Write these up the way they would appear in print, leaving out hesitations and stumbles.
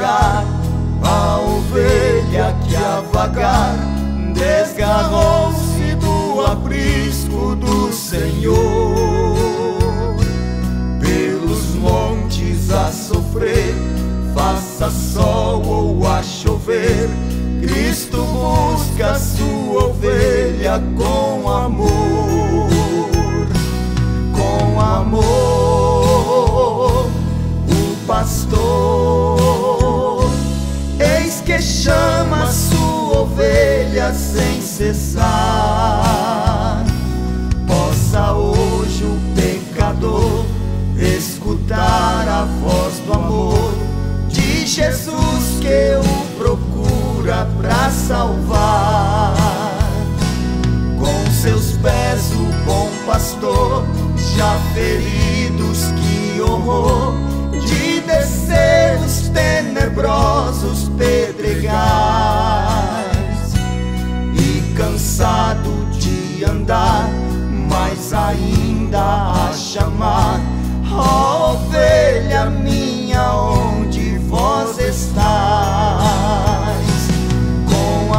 guiar a ovelha que a vagar desgarrou-se do aprisco do Senhor. Pelos montes a sofrer, faça sol ou a chover, Cristo busca sua ovelha com amor. Com amor, o pastor, eis que chama sua ovelha sem cessar. Possa hoje o pecador escutar a voz do amor de Jesus que o procura pra salvar. Com seus pés o bom pastor, já feridos, que horror de descer os tenebrosos pedregais, e cansado de andar, mas ainda a chamar: ó ovelha minha, onde vós estais? Com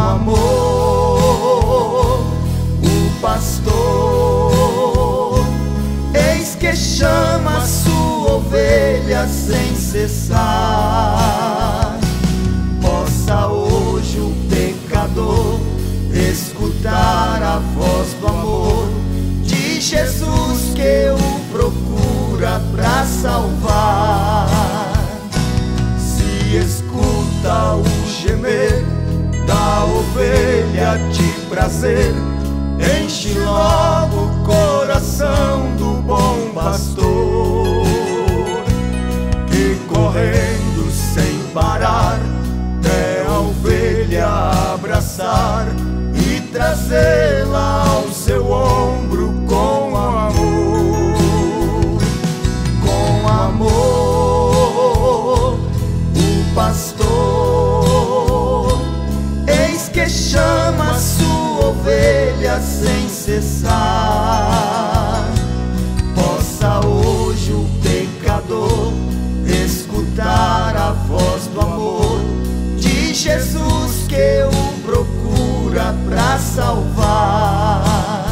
amor, o pastor, eis que chama sua ovelha sem cessar. Possa hoje o pecador escutar a voz do amor de Jesus que o procura pra salvar. Se escuta o gemer da ovelha de prazer, enche logo o coração do bom pastor, que correndo sem parar é a ovelha abraçar e trazê-la ao seu ombro com amor. Com amor, o pastor, eis que chama sua ovelha sem cessar. Possa hoje o pecador escutar a voz do amor de Jesus que o procura pra salvar.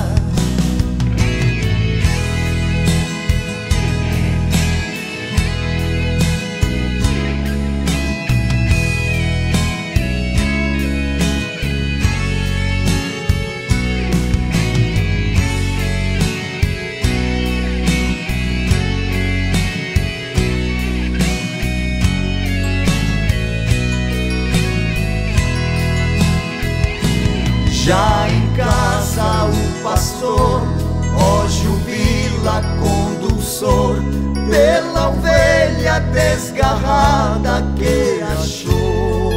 Já em casa o pastor, ó, jubila com dulçor pela ovelha desgarrada que achou.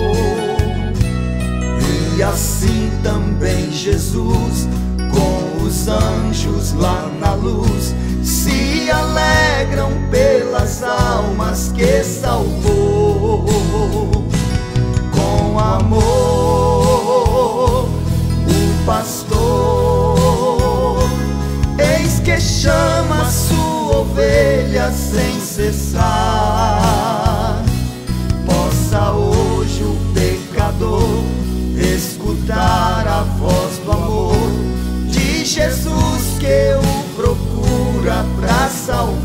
E assim também Jesus, com os anjos lá na luz, se alegram pelas almas que salvou. Com amor, pastor, eis que chama sua ovelha sem cessar. Possa hoje o pecador escutar a voz do amor de Jesus que o procura pra salvar.